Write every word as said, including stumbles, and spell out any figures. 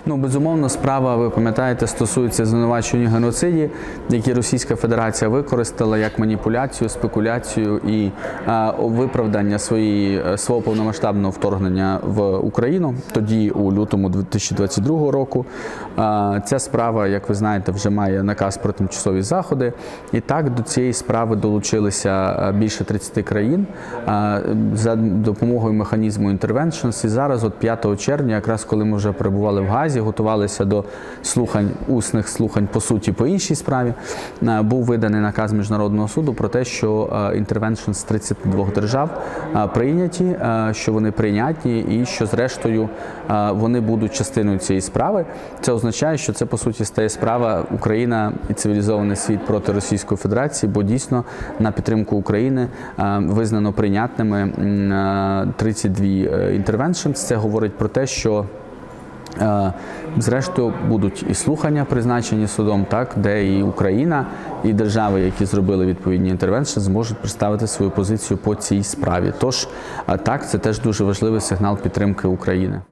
Ну, безумовно, справа, ви пам'ятаєте, стосується звинувачень у геноциді, які Російська Федерація використала як маніпуляцію, спекуляцію і а, виправдання своєї, свого повномасштабного вторгнення в Україну, тоді у лютому дві тисячі двадцять другого року. А, ця справа, як ви знаєте, вже має наказ про тимчасові заходи. І так до цієї справи долучилися більше тридцяти країн а, за допомогою механізму Interventions. І зараз, от п'ятого червня, якраз коли ми вже перебували в Гаазі, готувалися до слухань, усних слухань по суті по іншій справі, був виданий наказ Міжнародного суду про те, що Interventions з тридцяти двох держав прийняті, що вони прийнятні і що зрештою вони будуть частиною цієї справи. Це означає, що це по суті стає справа Україна і цивілізований світ проти Російської Федерації, бо дійсно на підтримку України визнано прийнятними тридцять дві Interventions. Це говорить про те, що зрештою будуть і слухання призначені судом, так, де і Україна, і держави, які зробили відповідні інтервенції, зможуть представити свою позицію по цій справі. Тож, так, це теж дуже важливий сигнал підтримки України.